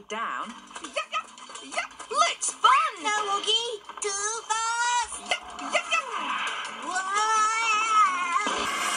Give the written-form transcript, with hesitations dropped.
down. Yup, yup, yup. It's fun! No, Woogie! Too fast! Yup, yup, yup. Whoa!